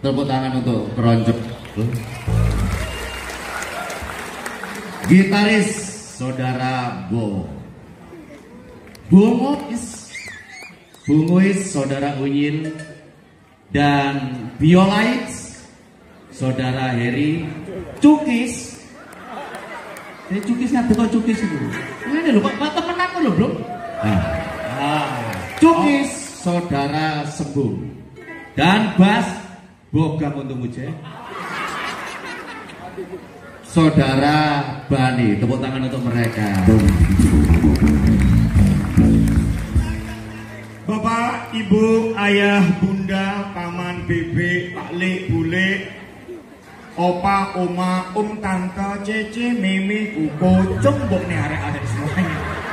Tepuk tangan untuk keroncong. Gitaris saudara Bunguis saudara Unyil, dan biolais saudara Heri. Cukis, cukisnya betul cukis itu. Ini loh, Pak temen aku loh bro. Cukis saudara Sembung, dan bass Bogang untuk Muje saudara Bani. Tepuk tangan untuk mereka. Bapak, Ibu, Ayah, Bunda, Paman, Bebe, Pak Le, Bule, Opa, Oma, Tante, Cece, Mimi, Kuko, Combok nih arek-arek semuanya.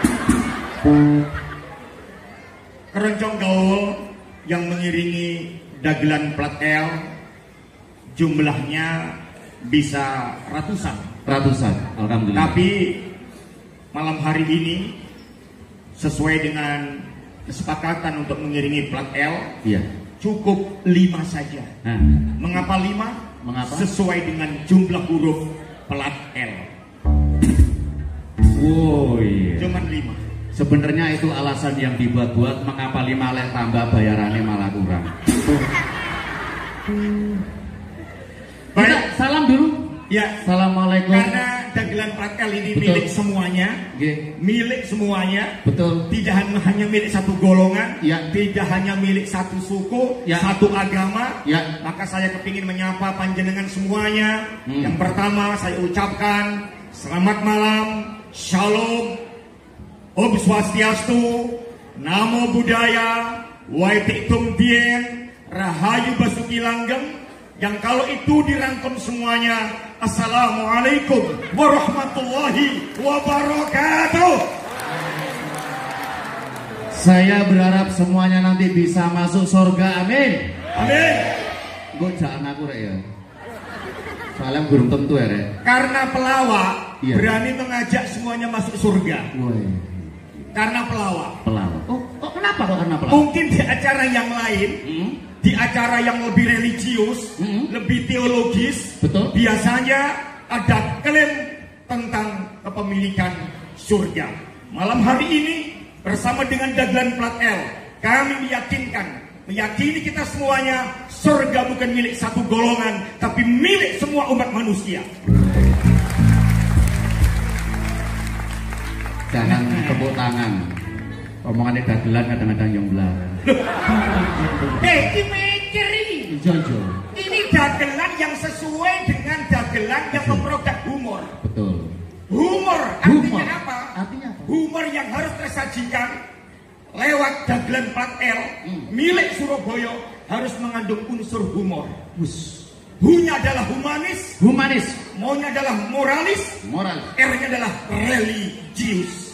Keroncong gaul yang mengiringi dagelan plat L jumlahnya bisa ratusan, alhamdulillah. Tapi malam hari ini sesuai dengan kesepakatan untuk mengiringi plat L, iya, cukup 5 saja. Mengapa 5? Mengapa? Sesuai dengan jumlah huruf plat L. Oh iya. Cuman 5. Sebenarnya itu alasan yang dibuat-buat mengapa 5 lek tambah bayarannya malah kurang. Baik, salam dulu. Ya, Assalamualaikum. karena dagelan plat L ini milik semuanya, milik semuanya. Betul. Tidak hanya milik satu golongan, ya. Tidak hanya milik satu suku, ya. Satu agama, ya. Maka saya kepingin menyapa panjenengan semuanya. Yang pertama saya ucapkan selamat malam, Shalom, Om Swastiastu, Namo Buddhaya, Waitiktum Dien, Rahayu Basuki Langgeng. Yang kalau itu dirangkum semuanya, Assalamualaikum warahmatullahi wabarakatuh. Saya berharap semuanya nanti bisa masuk surga, amin. Amin. Gue jangan aku rek ya. Soalnya belum tentu ya rek. Karena pelawak iya. berani mengajak semuanya masuk surga. Woy. Karena pelawak. Oh, kenapa kok karena pelawak? Mungkin di acara yang lain, di acara yang lebih religius, lebih teologis, betul. Biasanya ada klaim tentang kepemilikan surga. Malam hari ini bersama dengan dagelan plat L, kami meyakini kita semuanya surga bukan milik satu golongan, tapi milik semua umat manusia. Jangan tepuk tangan. Omongannya dagelan kadang-kadang yang belar. Ini mikir ini. Jojo. Ini dagelan yang sesuai dengan dagelan yang memproduk humor. Betul. Humor artinya apa? Artinya apa? Humor yang harus tersajikan lewat dagelan plat L milik Surabaya harus mengandung unsur humor. Hu-nya adalah humanis. Mo-nya adalah moralis. R-nya adalah religius.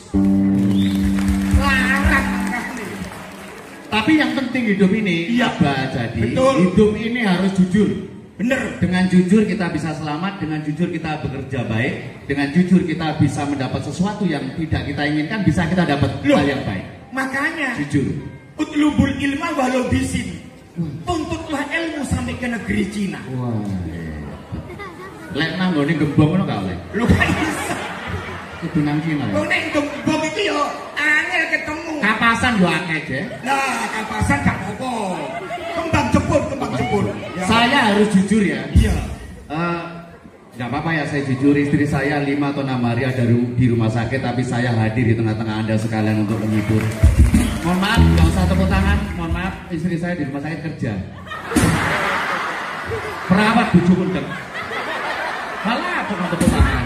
Tapi yang penting hidup ini, jadi betul. Hidup ini harus jujur. Bener. Dengan jujur kita bisa selamat, dengan jujur kita bekerja baik, dengan jujur kita bisa mendapat sesuatu yang tidak kita inginkan, bisa kita dapat hal yang baik. Makanya jujur. Utlubul ilma walau bisin. Tuntutlah ilmu sampai ke negeri Cina. Wah. Lek nang nggone gembong ngono gak oleh. Lho kan iso. Kudu nang Cina ya. Kok nek gembong iki yo angel ketemu. Kapasan yo akeh, Je. Nah, kapasan gak apa-apa. Kembang jepun. Ya. Saya harus jujur ya. Iya. Gak apa-apa ya, saya jujur. Istri saya 5 atau 6 hari ada di rumah sakit, tapi saya hadir di tengah-tengah Anda sekalian untuk menghibur. Mohon maaf, gak usah tepuk tangan. Mohon maaf, istri saya di rumah sakit kerja. Perawat bujuk undang. Malah aku mau tepuk tangan.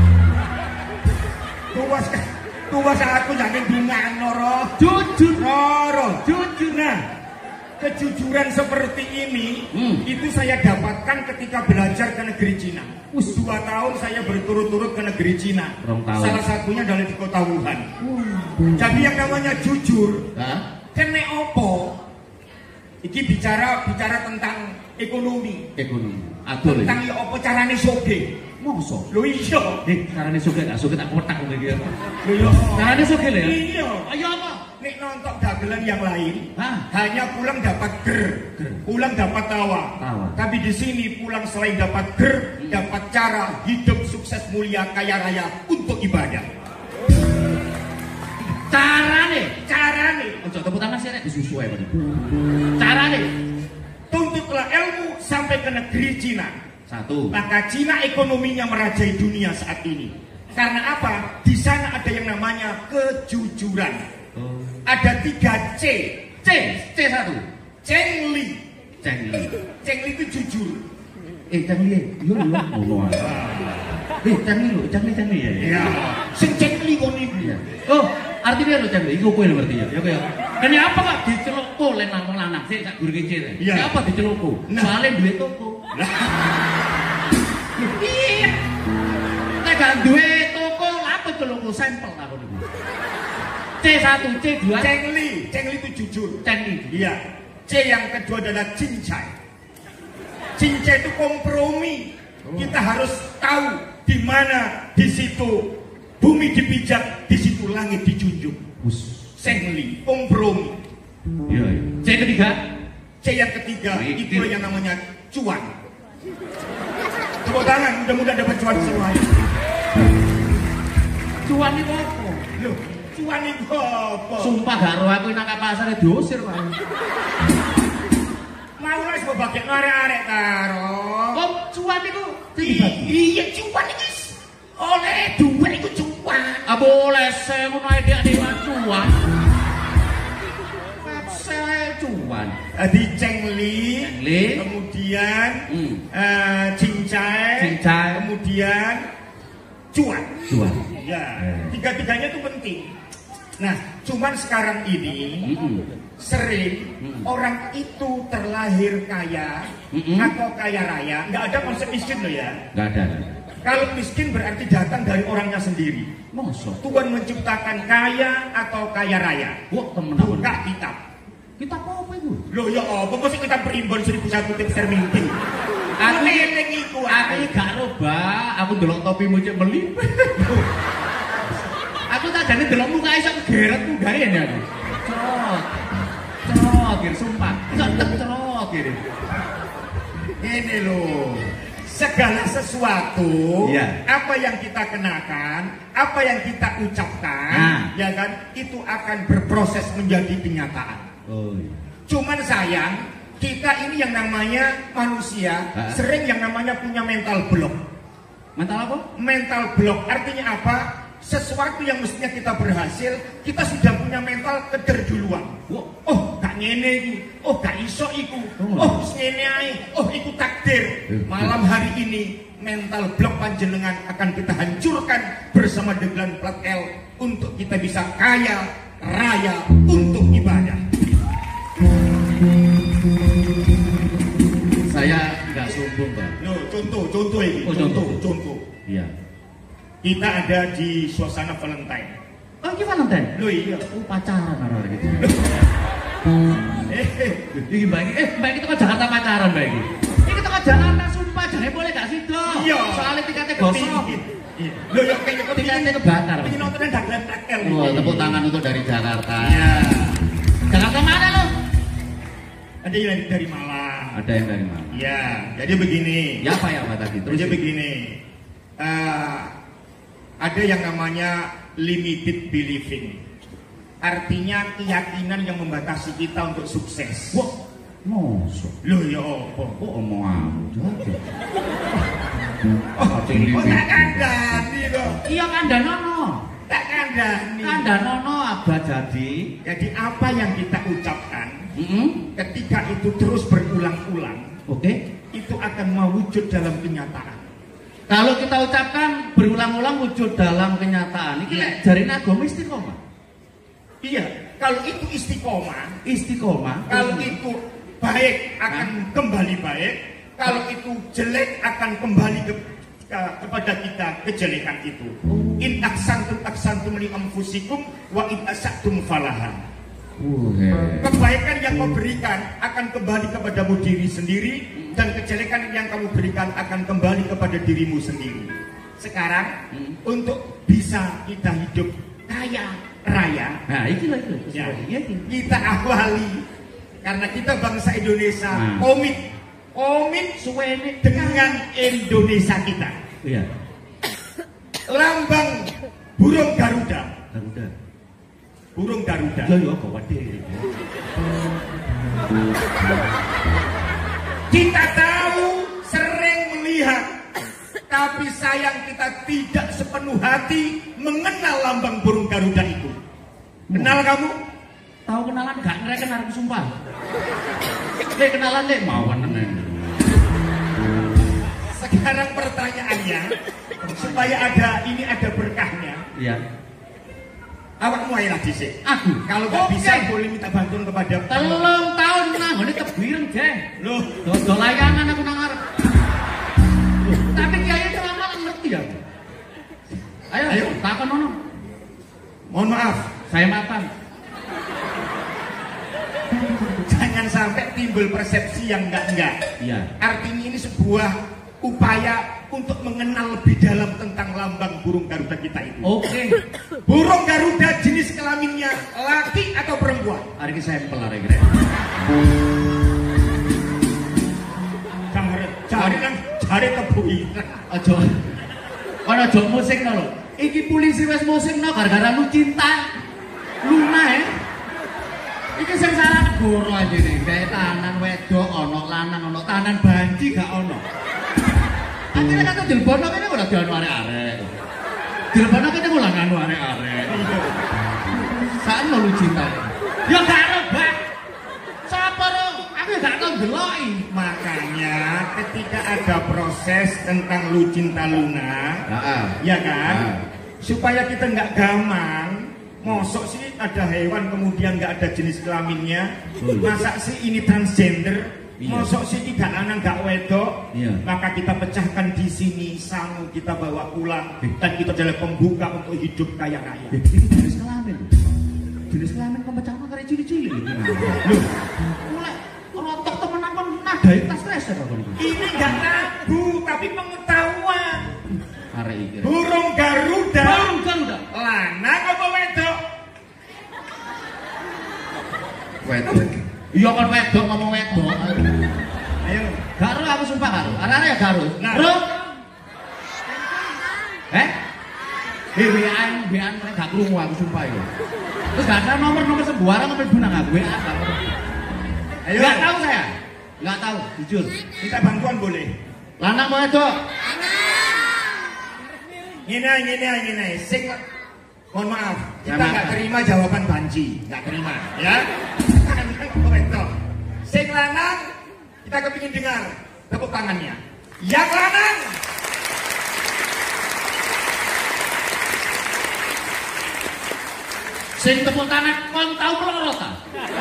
Tuwas aku jangan dungan Noro. Jujur. Nah, kejujuran seperti ini itu saya dapatkan ketika belajar ke negeri Cina. 2 tahun saya berturut-turut ke negeri Cina. Salah satunya adalah di kota Wuhan. Jadi yang namanya jujur, kene opo? Iki bicara tentang ekonomi. Atur. Tentang ya opo carane soge. Mosok. Lho iya. Carane soge gak soge tak kotak ngene iki. Lho iya. Carane soge lho ya. Iya. Ayo apa? nek nonton dagelan yang lain, hanya pulang dapat pulang dapat tawa. Tapi di sini pulang selain dapat dapat cara hidup sukses mulia kaya raya untuk ibadah. Carane. Ojo tepuk tangan sih nek disusu ae. Carane tuntutlah ilmu sampai ke negeri Cina. 1. Maka Cina ekonominya merajai dunia saat ini. Karena apa? Di sana ada yang namanya kejujuran. Ada 3 C. C1. Chengli. Chengli itu jujur. Chengli. Yo ngono ae. Chengli ya. Iya. Sing Chengli kon iki. Oh, artinya lo Chengli iku kowe lho berarti ya. Ya kowe. Kenapa kok dicelukku len nang lanang sik sak gur kecil. Kenapa dicelukku? Soale duwe toko. Iya. Nek gak duwe toko, apa celukku sampel aku niku. C1, C2. Chengli itu jujur. Chengli. Iya. C yang kedua adalah cincai. Cincai itu kompromi. Kita harus tahu di mana di situ bumi dipijak, di situ langit dijunjung. Chengli, kompromi. Iya. C ketiga. C yang ketiga itu yang namanya cuan. Tepuk tangan, mudah-mudahan dapat cuan semua. Cuan itu apa? Loh, cuan itu apa? Sumpah gak roh aku nang pasar diusir Pak. Mau wis mbok arek-arek karo. Kok cuan iku iya cuan iki oleh duit iku cuan. Apa oleh ngono ae dia cuan. Cuan. Di Chengli, kemudian cincai, kemudian cuan. Ya, tiga-tiganya itu penting. Nah, cuman sekarang ini sering orang itu terlahir kaya atau kaya raya, nggak ada konsep miskin loh ya. Nggak ada. Kalau miskin berarti datang dari orangnya sendiri. Masa? Tuhan menciptakan kaya atau kaya raya. Wah, temen-temen. Buka kitab. Kita apa itu? Loh ya apa mesti kita berimbon 1001 tips terminting. Aku eling iku aku gak robah, aku delok topimu cek melipet. Aku tak jane delok muka iso kegeret gawe ya aku. Cerot, gitu sumpah. Cerot gitu. Ini loh. Segala sesuatu, apa yang kita kenakan, apa yang kita ucapkan, ya kan, itu akan berproses menjadi kenyataan. Cuman sayang, kita ini yang namanya manusia sering yang namanya punya mental block. Mental apa? Mental block artinya apa? Sesuatu yang mestinya kita berhasil, kita sudah punya mental kederduluan. Oh, gak ngene iku. Oh, gak iso iku. Oh, ngene ae. Oh, iku takdir. Malam hari ini mental block panjenengan akan kita hancurkan bersama dengan plat L untuk kita bisa kaya raya untuk ibadah. Saya nggak sombong, Pak. Loh, contoh ini. Contoh. Iya. Kita ada di suasana Valentine. Oh, ini Valentine? Loh iya. Oh, pacaran arah gitu. Ini Mbak kita ke Jakarta pacaran, Mbak ini. Ini kita ke Jakarta, sumpah, jangan boleh gak sih, dong? Iya. Soalnya tiketnya gosong. Loh, ya kayaknya tiketnya kebakar. Ini nontonnya dagelan takel. Oh, tepuk tangan untuk dari Jakarta. Iya. Jakarta mana lo? Ada yang dari Malang. Ada yang dari Malang. Ya, jadi begini. Ya apa tadi? Terus jadi begini. Ada yang namanya limited believing. Artinya keyakinan yang membatasi kita untuk sukses. Wah, mosok. Loh ya apa? Kok omonganmu jaga. Oh, tak kandani loh. Iya kandanono. Tak kandani. Kandanono abah jadi. Jadi apa yang kita ucapkan, ketika itu terus berulang-ulang, itu akan mewujud dalam kenyataan. Kalau kita ucapkan berulang-ulang wujud dalam kenyataan. Ini jarin agama istiqomah. Iya, kalau itu istiqomah. Kalau itu baik akan kembali baik. Kalau itu jelek akan kembali kepada kita kejelekan itu. In aksantum li anfusikum wa in asatum falaha. Kebaikan yang kau berikan akan kembali kepadamu diri sendiri, dan kejelekan yang kamu berikan akan kembali kepada dirimu sendiri. Sekarang untuk bisa kita hidup kaya raya. Nah, itulah itu. Ya, kita awali karena kita bangsa Indonesia komit suwene dengan Indonesia kita. Iya. Lambang burung Garuda. Garuda. Burung Garuda. Yo kok wae. Kita tahu, sering melihat, tapi sayang kita tidak sepenuh hati mengenal lambang burung Garuda itu. Kenal kamu? Tahu kenalan gak ngereken aku sumpah. Kenalan deh mawon nenen. Sekarang pertanyaannya, supaya ada berkahnya. Iya. Awakmu ayolah dhisik. Aku kalau nggak bisa boleh minta bantuan kepada 3 tahun nanggone tebireng, Jeh. Loh, dodol layangan aku nang arep. Tapi kiai celana ngerti ya. Ayo, takon ono. Mohon maaf, saya makan. Jangan sampai timbul persepsi yang enggak. Iya. Artinya ini sebuah upaya untuk mengenal lebih dalam tentang lambang burung Garuda kita itu. Oke. Burung Garuda jenis kelaminnya laki atau perempuan? Hari ini sampel hari ini. Cari tebui. Aja. Ono aja musik lho. Iki polisi wis musik gara-gara lu cinta. Luna ya. Iki sing salah negara aja nih. Kayak tahanan wedok ono, lanang ono, tahanan banci gak ono. Akhirnya kan dilbono kene ora dianu arek-arek. Dilbono kene ora nganu arek-arek. Sakno lu cinta. Ya gak ono, Bang. Sapa ro? Aku gak tau ndeloki. Makanya ketika ada proses tentang lu cinta Luna, ya kan? Supaya kita nggak gamang, mosok sih ada hewan kemudian nggak ada jenis kelaminnya, masa sih ini transgender? Mosok sih tidak anak nggak wedok, maka kita pecahkan di sini, sangu kita bawa pulang dan kita jadi pembuka untuk hidup kaya raya. Ini jenis kelamin, jenis kelamin pemecahkan karena cili-cili. Loh, mulai rotok temenan pun nadai tas kresek apa ini? Ini nggak tabu, tapi pengetahuan. Burung Garuda. Burung Garuda. Lanang apa wedok? Wedok. Iya kan wedok ngomong wedok. Ayo, garo aku sumpah garo. Arek ya garo. Nah. Bro. WA-an gak krungu aku sumpah ya. Terus gak ada nomor sembarang sampai bunang aku WA. Ayo. Gak tahu saya. Gak tahu, jujur. Minta bantuan boleh. Lanang mau wedok? Gini. Mohon maaf, kita nggak terima jawaban banci, nggak terima, ya. Sing lanang, kita kepingin dengar tepuk tangannya. Yang lanang. Sing tepuk tangan, kon tahu peloro ta?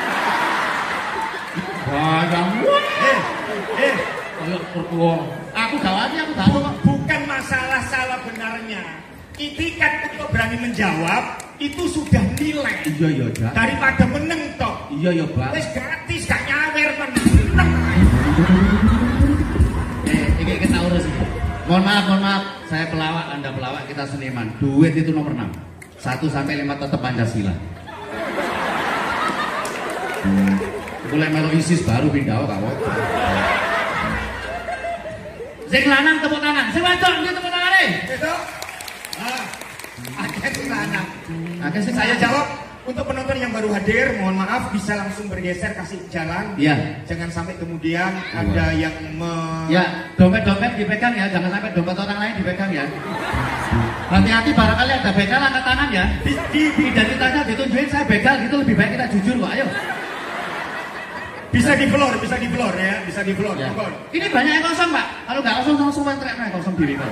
Bayang. Ayo pertua. Aku gawati, aku tahu kok. Bukan masalah salah benarnya. Itikat untuk berani menjawab itu sudah nilai. Iya, Jak. Daripada meneng toh. Iya, Bang. Wis gratis gak nyawer meneng. Ini kita urus ini. Mohon maaf. Saya pelawak, Anda pelawak, kita seniman. Duit itu nomor 6. 1 sampai 5 tetap Pancasila. Mulai melu ISIS baru pindah kok. Sing lanang tepuk tangan, sing wadok tepuk tangane. Besok. Akhirnya sing lanang. Akhirnya Saya jawab untuk penonton yang baru hadir, mohon maaf bisa langsung bergeser kasih jalan. Iya. Jangan sampai kemudian ada yang Ya, dompet-dompet dipegang ya, jangan sampai dompet orang lain dipegang ya. Hati-hati barangkali ada begal angkat tangan ya. Di identitasnya ditunjukin saya begal gitu, lebih baik kita jujur kok. Ayo. Bisa di floor ya, bisa di floor. Ya. Ini banyak yang kosong, Pak. Kalau nggak kosong langsung teriak yang kosong diri Pak.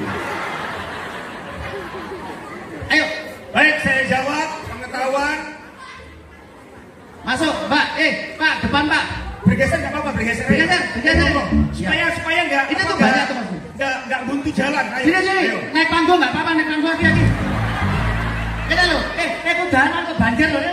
Ayo. Baik, saya jawab pengetahuan. Masuk, Mbak. Pak, depan, Pak. Bergeser nggak apa-apa, bergeser. Supaya nggak. Ini tuh banyak tuh Mas. Nggak buntu jalan. Ayo. Sini. Naik panggung nggak apa-apa, naik panggung lagi. Kita lo, kudanan ke banjir lo,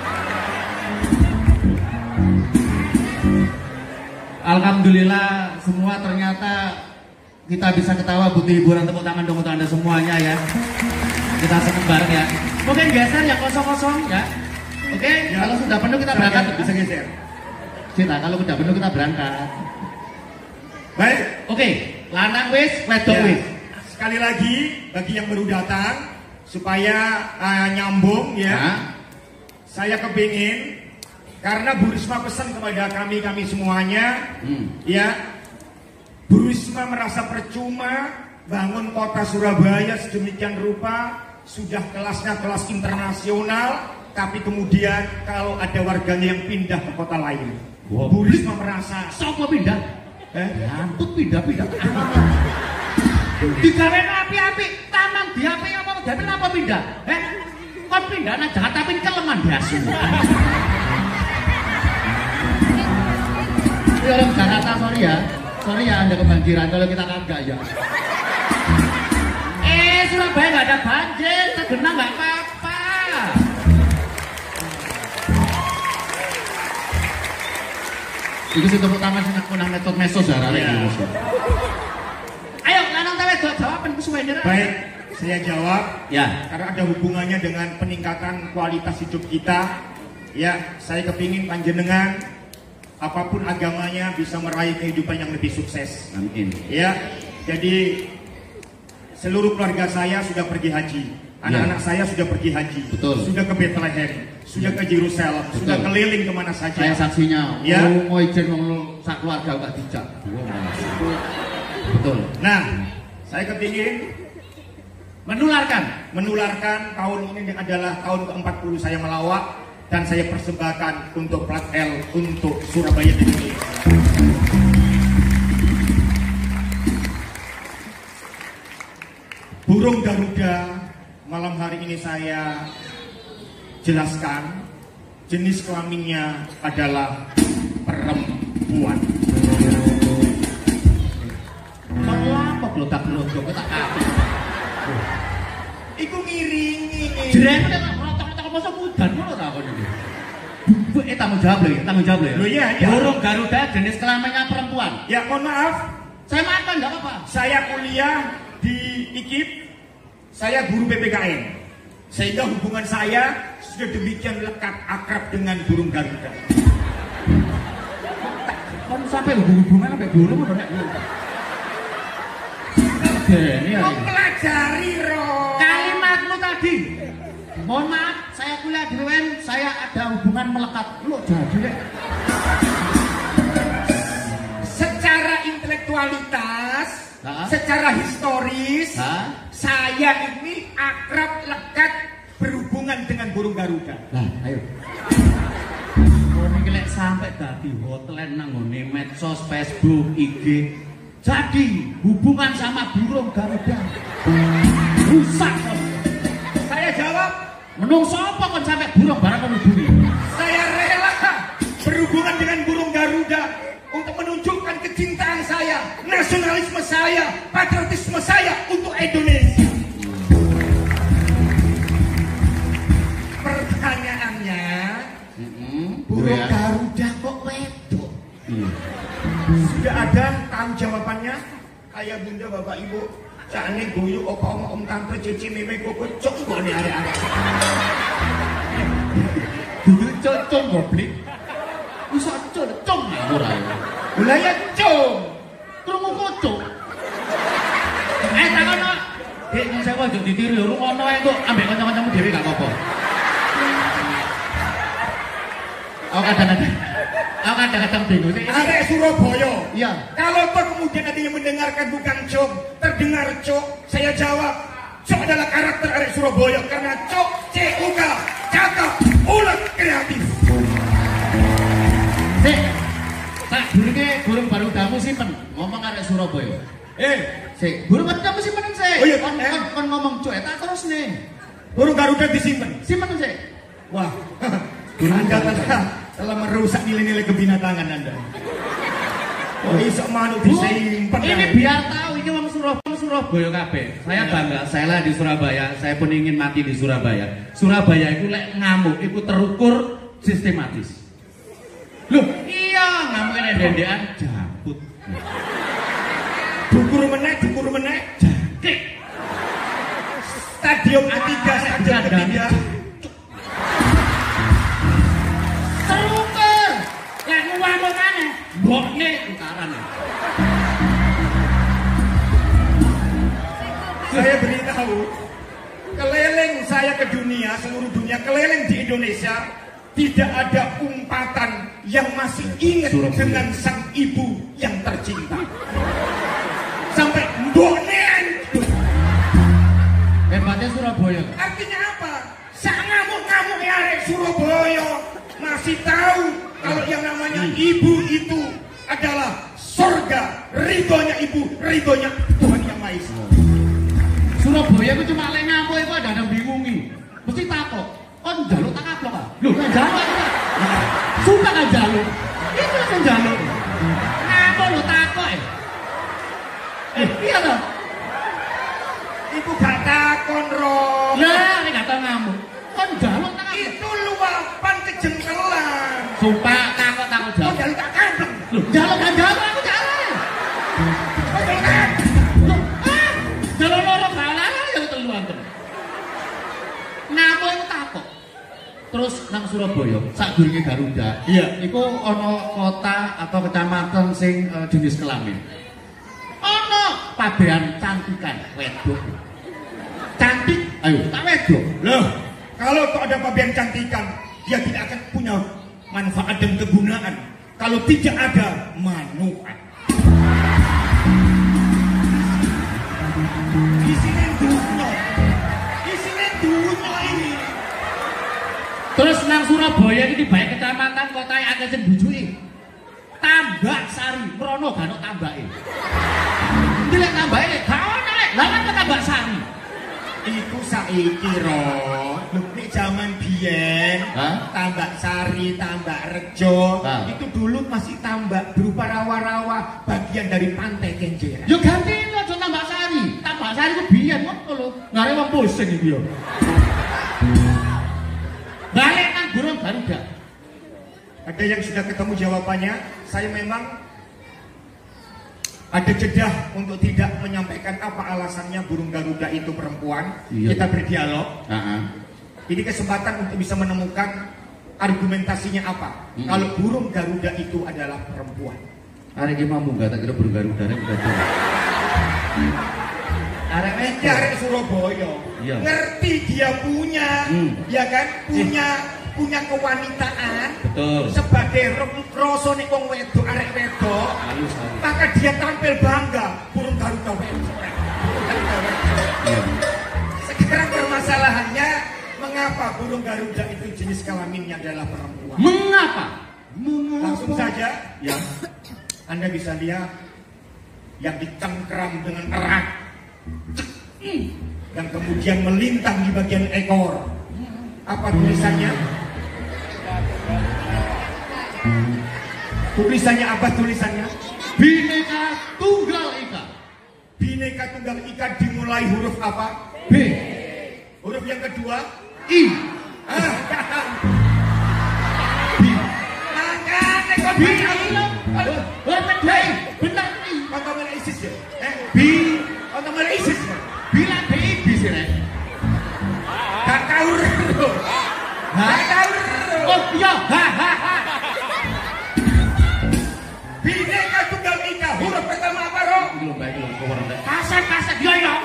Alhamdulillah semua ternyata kita bisa ketawa butuh hiburan, tepuk tangan dong untuk Anda semuanya ya. Kita senang bareng ya. Mungkin geser yang kosong-kosong ya. Oke, ya. Kalau sudah penuh kita berangkat. Bisa geser. Cita, kalau sudah penuh kita berangkat. Baik. Oke, lanang wis, wedok wis. Sekali lagi bagi yang baru datang supaya nyambung ya. Saya kepingin karena Bu Risma pesan kepada kami semuanya, ya, Bu Risma merasa percuma bangun kota Surabaya sedemikian rupa, sudah kelasnya kelas internasional, tapi kemudian kalau ada warganya yang pindah ke kota lain, Bu Risma merasa, sopo pindah? Antut pindah-pindah. Digawe api-api, taman diapi apa? Tapi apa pindah? Kon pindah nang Jakarta tapi keleman biasa. Ya orang Jakarta sorry ya Anda kebanjiran kalau kita kagak ya. Surabaya nggak ada banjir, tergenang nggak apa-apa. Itu sih tepuk tangan sih aku nang metode mesos ya. Ayo lanang tawe jawaban kesuwen. Baik. Saya jawab, ya, karena ada hubungannya dengan peningkatan kualitas hidup kita. Ya, saya kepingin panjenengan apapun agamanya bisa meraih kehidupan yang lebih sukses. Amin. Ya, jadi seluruh keluarga saya sudah pergi haji. Anak-anak saya sudah pergi haji. Betul. Sudah ke Bethlehem, sudah ke Yerusalem, sudah keliling kemana saja. Saya saksinya. Ya. Mau izin mau sak keluarga gak dijak. Betul. Nah, saya kepingin menularkan tahun ini adalah tahun ke-40 saya melawak dan saya persembahkan untuk plat L untuk Surabaya Indonesia. Burung Garuda malam hari ini saya jelaskan jenis kelaminnya adalah perempuan. Kenapa gelodak-gelodok tak apa? Iku ngiringi. Jreng nek rotok-rotok masa mudan ngono ta kok iki. Tanggung jawab ya. Loh iya. Burung Garuda jenis kelaminnya perempuan. Ya mohon maaf. Saya maafkan enggak apa-apa. Saya kuliah di IKIP. Saya guru PPKN. Sehingga hubungan saya sudah demikian lekat akrab dengan burung Garuda. Kan sampai hubungan sampai burung udah nek. Ini pelajari roh kalimatmu tadi. Mohon maaf, saya kuliah di UN, saya ada hubungan melekat. Lu jadi secara intelektualitas, secara historis, saya ini akrab lekat berhubungan dengan burung Garuda. Nah, ayo. Kalau ini sampai tadi hotel nang ngene medsos, Facebook, IG. Jadi hubungan sama burung Garuda rusak. Saya jawab, menungso apa kon sampai burung barang kon hubungi? Saya rela berhubungan dengan burung Garuda untuk menunjukkan kecintaan saya, nasionalisme saya, patriotisme saya untuk Indonesia. Pertanyaannya, burung Garuda kok wedok? Sudah ada tahu jawabannya? Ayah bunda bapak ibu, cakne guyuk opa oma om tante cici meme koko cok kok nih ada. Dulu cocok goblik. Bisa cocok ora ya. Lah ya cok. Krungu kocok. Takono. Dik ning sewa ojo ditiru yo rungono ae kok ambek kanca-kancamu dhewe gak apa-apa. Aku kadang-kadang bingung. Arek Surabaya. Iya. Kalau toh kemudian ada yang mendengarkan bukan cok, terdengar cok, saya jawab, cok adalah karakter arek Surabaya karena cok, CUK, cakep, ulet, kreatif. Pak, burung Garudamu simpen ngomong arek Surabaya. Burung Garudamu simpen sih. Oh iya, kon ngomong cok tak terus nih. Burung Garuda disimpen. Simpen sih. Wah. Anda telah merusak nilai-nilai kebinatangan Anda. Oh, iso manuk disimpen. Ini biar tahu ini wong Surabaya kabeh. Saya bangga, saya lah di Surabaya, saya pun ingin mati di Surabaya. Surabaya itu lek ngamuk itu terukur sistematis. Loh, iya ngamuk dendekan jabut. Dukur meneh. Jangkrik. Stadium ketiga, stadium ketiga. tukaran ya. Saya beritahu, keliling saya ke dunia, seluruh dunia, keliling di Indonesia, tidak ada umpatan yang masih ingat dengan sang ibu yang tercinta. Sampai mboknean. Hebatnya Surabaya. Artinya apa? Sak ngamuk-ngamuk ya arek Surabaya masih tahu kalau yang namanya ibu itu adalah surga, ridhonya ibu, ridhonya Tuhan Yang Maha Esa. Surabaya itu cuma lek ngamuk itu ada bingungi. Mesti takut. Kon njaluk tak kaplok ah. Lho, nek njaluk aku. Suka kan njaluk. Itu kan njaluk. Ngamuk lho takut. Iya toh? Ibu gak takon roh. Lah, nek gak tau ngamuk. Kon njaluk tak kaplok. Itu luapan kejengkelan. Sumpah takut Kon njaluk. njaluk tak kaplok. Lho, njaluk kan njaluk aku njaluk. Kon njaluk tak. Njaluk loro balan ya telu anten. Ngamuk itu takut. Terus nang Surabaya, sadurunge Garuda. Iya, iku ana kota atau kecamatan sing jenis kelamin. Ana pabean cantikan wedok. Cantik, ayo tak wedok. Loh, kalau kok ada pabean cantikan, dia tidak akan punya manfaat dan kegunaan. Kalau tidak ada manfaat. Di sini dunia. Di sini dunia ini. Terus nang Surabaya iki bae kecamatan kota yang akeh sing bujuki. Tambak Sari, mrono gak ono tambake. Ndelek tambake gak ono lek. Lah kan Tambak Sari. Iku saiki roh. Nek zaman biyen, Tambak Sari, Tambak Rejo, itu dulu masih tambak berupa rawa-rawa bagian dari pantai Kenjeran. Yo ganti aja Tambak Sari. Tambak Sari ku biyen ngono lho. Ngare wong pusing iki yo. Balik nang burung Garuda. Ada yang sudah ketemu jawabannya? Saya memang ada jeda untuk tidak menyampaikan apa alasannya burung Garuda itu perempuan. Iya. Kita berdialog. Ini kesempatan untuk bisa menemukan argumentasinya apa. Kalau burung Garuda itu adalah perempuan. Arek iki mau munggah tak kira burung Garuda nek enggak. Arek Surabaya. Iya. Ngerti dia punya, ya kan? Punya kewanitaan. Betul. Sebagai rasane wong wedok, arek wedok. Maka dia tampil bangga burung Garuda wedok. Iya. Sekarang permasalahannya, mengapa burung Garuda itu jenis kelaminnya adalah perempuan? Mengapa? Langsung saja, ya. Anda bisa lihat yang dicengkram dengan erat, yang kemudian melintang di bagian ekor. Apa tulisannya? Tulisannya apa tulisannya? Bhinneka Tunggal Ika. Bhinneka Tunggal Ika dimulai huruf apa? B. Huruf yang kedua? I. B. Makanya kok B. Benar I. Kontomel ISIS ya? B. Kontomel ISIS ya? Bilang B sih rek. Gak tahu. Gak tahu. Oh iya. Bhinneka Tunggal Ika. Huruf pertama apa, Ro? Belum baik belum keluar rek. Kaset yo yo.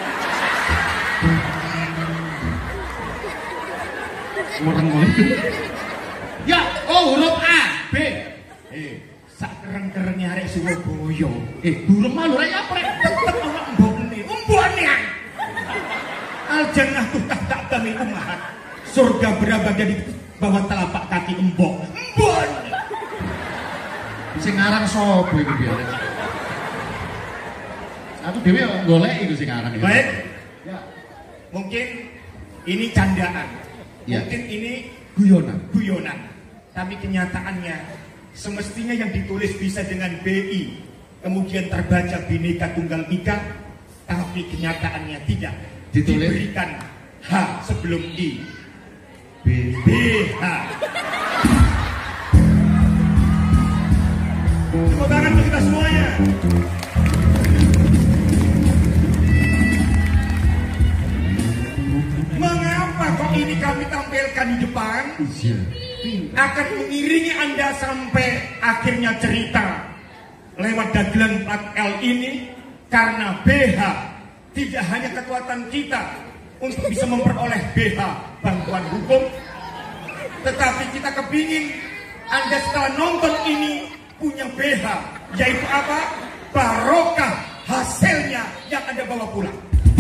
Ya, oh huruf A, B. Sak keren-kerennya arek Surabaya. Durung malu rek apa rek? Tetep ana embone. Embone. Al-jannah tuh tak kami umat. Surga berada di bawah telapak kaki embok. Embone. Sing aran sapa iku biar? Aku dhewe golek iku sing aran iki. Baik. Ya. Mungkin ini candaan. Ya. Mungkin ini guyonan. Tapi kenyataannya semestinya yang ditulis bisa dengan BI, kemudian terbaca Bhinneka Tunggal Ika, tapi kenyataannya tidak. Ditulis diberikan H sebelum I. BH. Tepuk tangan untuk kita semuanya. Mengapa kok ini kami tampilkan di depan? Akan mengiringi Anda sampai akhirnya cerita lewat dagelan plat L ini, karena BH tidak hanya kekuatan kita untuk bisa memperoleh BH bantuan hukum, tetapi kita kepingin Anda setelah nonton ini punya BH, yaitu apa? Barokah hasilnya yang Anda bawa pulang.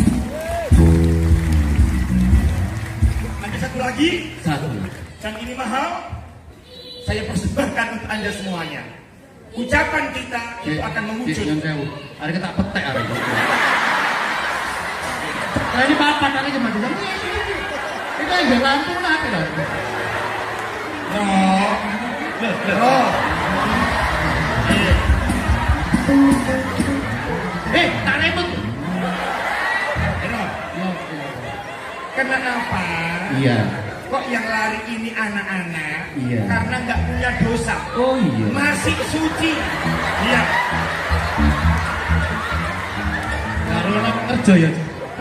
Ada satu lagi, dan ini mahal, saya persembahkan untuk Anda semuanya. Ucapan kita itu akan mewujud. Ada kita petek ada. Nah ini papan ada gimana? Itu yang lampu apa ya? Tak ribut. Kenapa? Iya. Kok yang lari ini anak-anak? Iya. Karena nggak punya dosa. Oh iya. Masih suci. Iya. Karena kerja ya.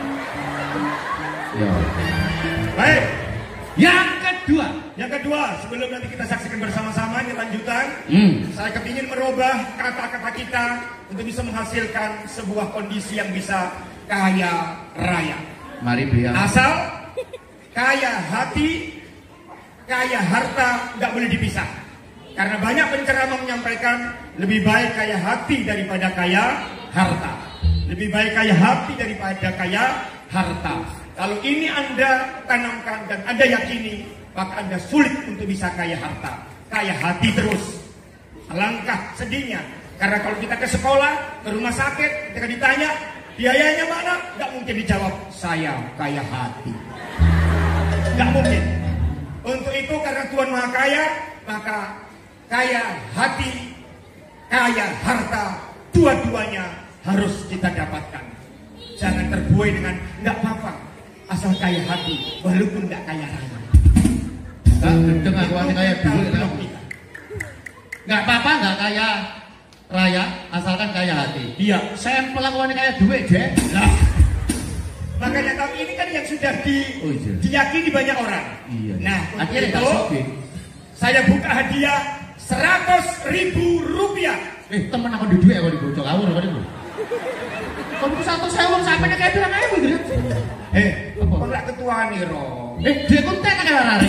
Ya. Baik. Yang kedua, sebelum nanti kita saksikan bersama-sama ini lanjutan, saya kepingin merubah kata-kata kita untuk bisa menghasilkan sebuah kondisi yang bisa kaya raya. Mari biar. Asal kaya hati, kaya harta nggak boleh dipisah. Karena banyak penceramah menyampaikan lebih baik kaya hati daripada kaya harta. Lebih baik kaya hati daripada kaya harta. Kalau ini Anda tanamkan dan Anda yakini, maka Anda sulit untuk bisa kaya harta. Kaya hati terus. Alangkah sedihnya. Karena kalau kita ke sekolah, ke rumah sakit, ketika ditanya, biayanya mana? Nggak mungkin dijawab, saya kaya hati. Nggak mungkin. Untuk itu karena Tuhan Maha Kaya, maka kaya hati, kaya harta, dua-duanya harus kita dapatkan. Jangan terbuai dengan nggak apa-apa, asal kaya hati, walaupun nggak kaya raya. Gendeng aku wanita kaya duit. Nggak apa-apa nggak kaya raya, asalkan kaya hati. Iya. Sampel aku wanita kaya duit, Jek. Nah, makanya tahun ini kan yang sudah diyakini banyak orang. Iya. Nah, akhirnya itu saya buka hadiah 100.000 rupiah. Temen aku di duit aku dibocok awur kok itu. Kamu 100.000 sampai nek kayak bilang aja gitu. Apa enggak ketua nih, Ro? Dia konten kan lari.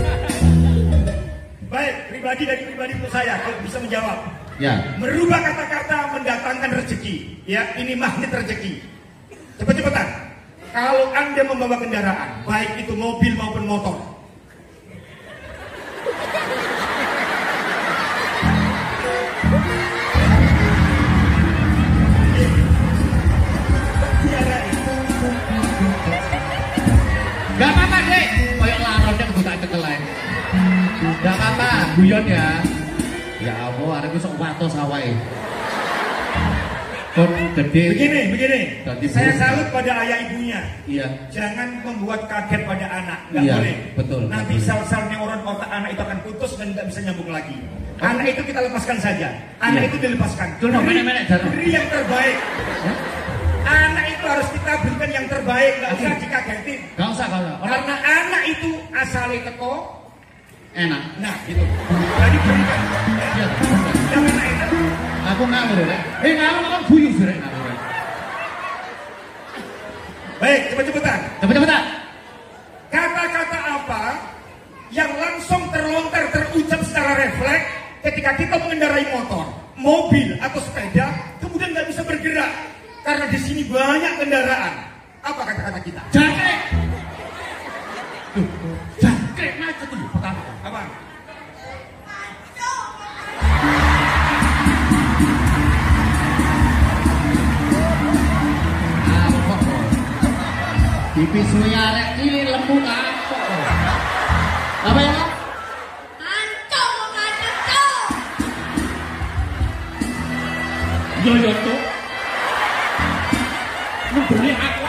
Baik, pribadi dari pribadi untuk saya kalau bisa menjawab. Ya. Merubah kata-kata mendatangkan rezeki. Ya, ini magnet rezeki. Cepet-cepetan. Kalau Anda membawa kendaraan, baik itu mobil maupun motor, gak apa-apa deh, koyok laronnya aku tak tekelai. Gak apa-apa, guyon ya. Ya Allah, ada gue sok watos awai. Kon gede. Begini. Saya salut pada ayah ibunya. Iya. Jangan membuat kaget pada anak, nggak Iya, boleh. betul. Nanti sel-sel neuron otak anak itu akan putus dan tidak bisa nyambung lagi. Anak itu kita lepaskan saja. Anak itu dilepaskan. Beri yang terbaik. Anak itu harus kita berikan yang terbaik, nggak usah dikagetin. Gak usah. Karena anak itu asalnya teko enak. Nah, gitu. Jadi berikan. Iya. Jangan enak. Aku ngawur ya. Ngawur kan guyu sih rek ngawur. Baik, cepet-cepetan. Kata-kata apa yang langsung terlontar terucap secara refleks ketika kita mengendarai motor, mobil atau sepeda, kemudian nggak bisa bergerak karena di sini banyak kendaraan. Apa kata-kata kita? Jangkrik. Jangkrik macet tuh pertama. Apa? Dipisui arek ini lembut apa? Apa ya? Ancol. Yo tuh. Membeli aku.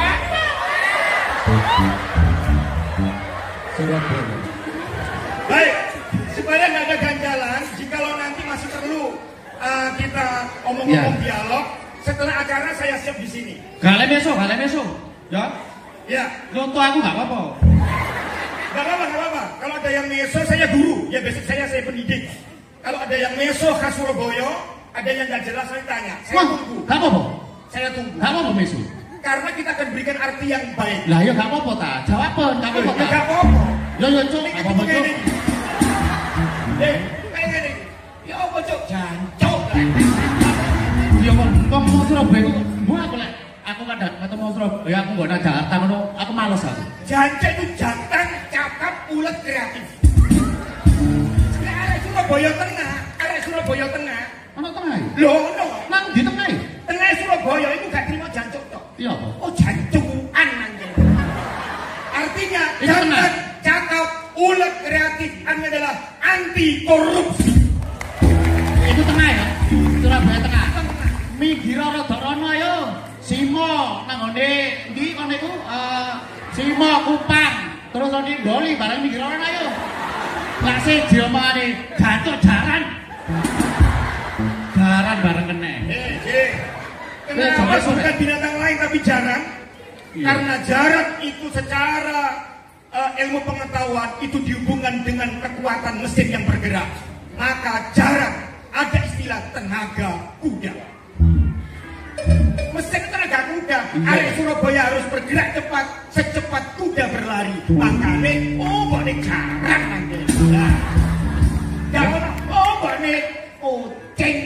Surabaya. Baik, supaya nggak ada ganjalan, jikalau nanti masih perlu kita omong-omong dialog, setelah acara saya siap di sini. Kalian besok. Ya. Ya. Contoh aku nggak apa-apa. Gak apa-apa. Kalau ada yang meso saya guru, ya besok saya pendidik. Kalau ada yang meso khas Surabaya, ada yang nggak jelas saya tanya. Saya tunggu. Gak apa-apa. Saya tunggu. Gak apa-apa Mesu. Karena kita akan berikan arti yang baik. Lah ya gak apa-apa ta. Jawaban gak apa-apa ta. Gak apa-apa. Yo cuk, apa apa cuk. Kayak gini. Ya apa cuk? Jancuk. Ya mau Surabaya ku gua aku lek aku kadang ketemu Surabaya aku nggo nang Jakarta ngono aku males aku. Jancuk itu jantan, cakap, ulet, kreatif. Arek Surabaya tengah, arek Surabaya tengah. Ana tengah iki. Lho ono. Nang di tengah iki. Tengah Surabaya itu gak terima jancuk tok. Iya apa? Oh jancukan nangge. Artinya Itu jantan, tengah. cakap, ulet, kreatif adalah anti korupsi. Itu tengah ya. Surabaya tengah. Minggir rada rono ayo. Simo nang ngene ndi kono iku Simo Kupang. Terus ono Doli bareng minggir rono ayo. Lah siji omongane gancuk jaran. Jaran bareng kene. Kenapa bukan binatang lain tapi jarang? Iya. Karena jarak itu secara ilmu pengetahuan itu dihubungkan dengan kekuatan mesin yang bergerak. Maka jarak ada istilah tenaga kuda. Mesin tenaga kuda. Arek Surabaya harus bergerak cepat, secepat kuda berlari. Makanya boleh jarang nanti. Jangan boleh kucing.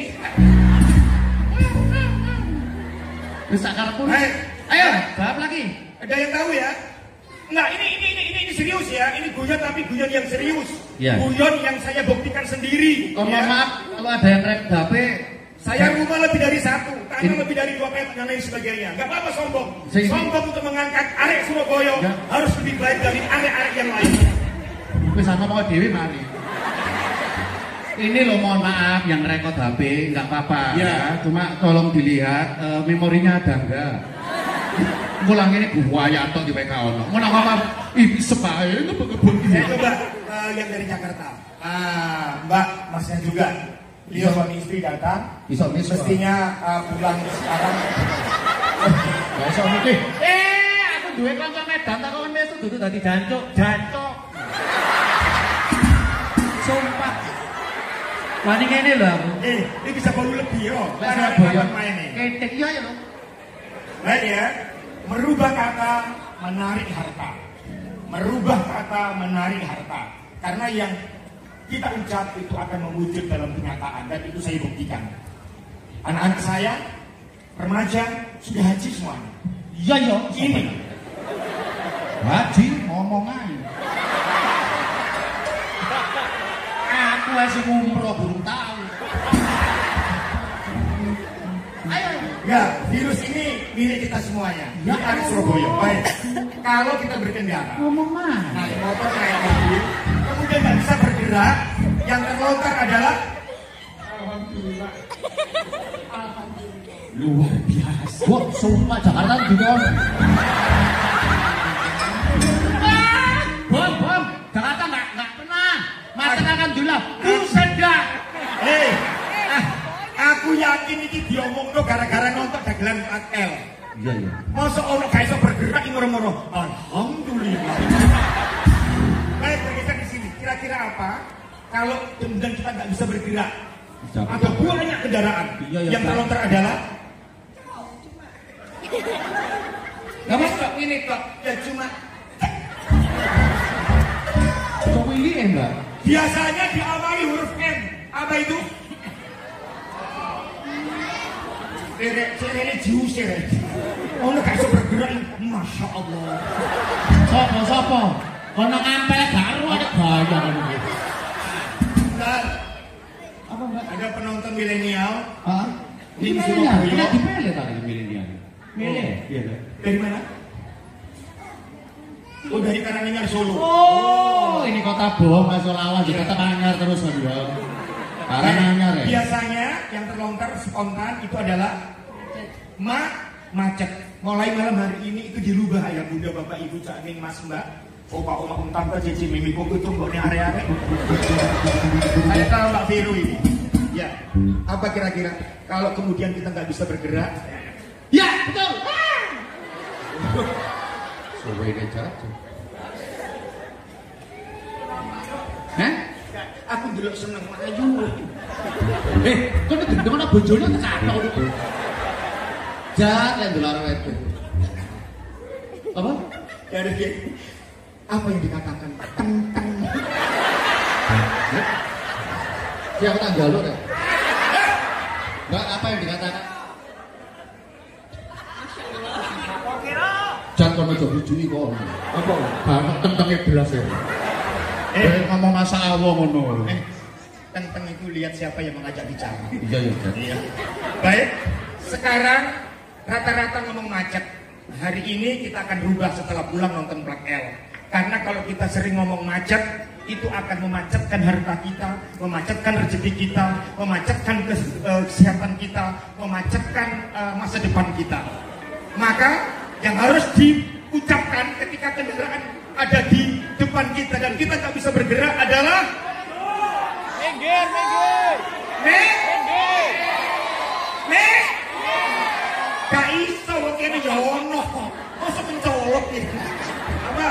Bisa karepmu. Ayo, jawab lagi. ada yang tahu ya? Enggak, ini serius ya. Ini guyon tapi guyon yang serius. Ya. Guyon yang saya buktikan sendiri. Oh, ya. maaf kalau ada yang rek HP. Saya rumah lebih dari satu, tanah lebih dari 2 meter dan lain sebagainya. Enggak apa-apa sombong. Sombong untuk mengangkat arek Surabaya Ya. harus lebih baik dari arek-arek yang lain. Wis sama mau dewi mari. Ini loh mohon maaf yang rekod HP nggak apa-apa Ya. cuma tolong dilihat memorinya ada enggak. Ngulang ini gua ya atau di PK ono. Ngono apa? Ini sebae itu kebun Saya coba yang dari Jakarta. Mbak, Masnya juga. Beliau suami istri datang. Mestinya pulang sekarang. Gak iso mesti. Aku duwe kanca Medan tak kon mesuk dudu dadi jancuk. Sumpah. Wani ngene lho aku. Ini bisa baru lebih yo. Lah Surabaya main nih. ketek iya ya lho. Baik ya. Merubah kata menarik harta. Merubah kata menarik harta. Karena yang kita ucap itu akan mewujud dalam kenyataan dan itu saya buktikan. Anak-anak saya remaja sudah haji semuanya. Iya ya. Ini Haji ngomong ae. Aku masih umroh belum tahu. Ayo. ya virus ini milik kita semuanya. Ya, Ini anak Surabaya. Baik. Kalau kita berkendara, Ngomong mah. naik motor naik mobil, kemudian nggak bisa bergerak, yang terlontar adalah Luar biasa. Gua sumpah Jakarta juga. Bom. Jakarta nggak pernah. Mata akan julah. Buset dah. Aku yakin ini diomongno gara-gara nonton dagelan L. Iya. Masa orang gak bisa bergerak ini moro-moro. Alhamdulillah. Baik, bergeser di sini. Kira-kira apa? Kalau kemudian kita nggak bisa bergerak, ada banyak kendaraan. Iya, Yang terlontar adalah Gak apa? kok ini kok ya cuma Kok ini enggak? biasanya diawali huruf M. Apa itu? Ini diusir. Oh, gak bisa bergerak. Masya Allah. Sopo. Kono ngampel baru ada gaya. Bentar. Apa enggak? Ada penonton milenial. Ah? Ini Ini Surabaya. milenial. Kita dipilih tadi milenial. Milih. Iya. Dari mana? Oh, dari Karanganyar Solo. Oh, ini kota bohong, Mas Solawan di kota Karanganyar terus kan ya. Karanganyar ya. Biasanya yang terlontar spontan itu adalah macet. Mulai malam hari ini itu dirubah ya Bunda, Bapak, Ibu, Cak Ning, Mas, Mbak, Opa, Oma, Tante, Cici, Mimi, Koko, itu mboknya area-area. Saya tahu Mbak Vero ini. Ya, apa kira-kira kalau kemudian kita nggak bisa bergerak? Ya, betul. Sowe deh jatuh. Hah? Aku ndelok seneng ayu. Kok nek ana bojone kekathok. Jat yang ndelok arek itu. Apa? Ya udah dia. Apa yang dikatakan? Teng. Ya aku tak galuk ya. Mbak, apa yang dikatakan? Jangan kono aja bujui kok. Apa? Banget tentenge belas ya. Ngomong masa awong ngono. Tenteng itu lihat siapa yang mengajak bicara. Iya. Baik, sekarang rata-rata ngomong macet. Hari ini kita akan rubah setelah pulang nonton Plak L. Karena kalau kita sering ngomong macet, itu akan memacetkan harta kita, memacetkan rezeki kita, memacetkan kesehatan kita, memacetkan masa depan kita. Maka yang harus diucapkan ketika kendaraan ada di depan kita dan kita nggak bisa bergerak adalah minggir. Gak iso kene ya ono. Mosok mencolok iki. Apa?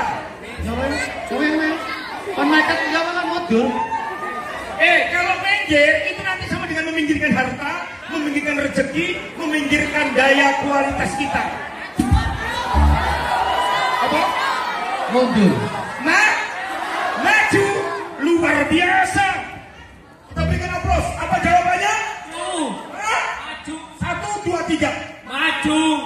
Kon macet jangan kan mundur. Kalau minggir itu nanti sama dengan meminggirkan harta, meminggirkan rezeki, meminggirkan daya kualitas kita. Apa? Mundur. Maju luar biasa. Kita berikan aplaus. Apa jawabannya? Maju. 1, 2, 3. Maju.